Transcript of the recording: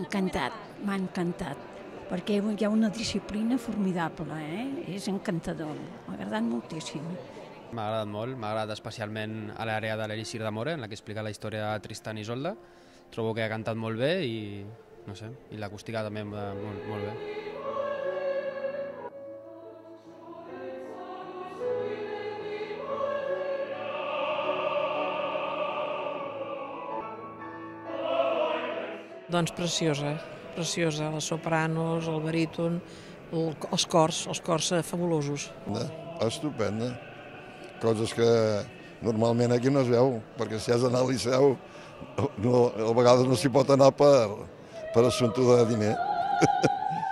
m'ha encantat, perquè hi ha una disciplina formidable, és encantador, m'ha agradat moltíssim. M'ha agradat molt, m'ha agradat especialment a l'àrea de l'Elixir d'Amore, en la que explica la història de Tristan i Isolda. Trobo que ha cantat molt bé i, no sé, i l'acústica també molt bé. Doncs preciosa, preciosa, les sopranos, el baríton, els cors fabulosos. Estupenda, coses que normalment aquí no es veu, perquè si has d'anar al Liceu, a vegades no s'hi pot anar per assumpte de diner.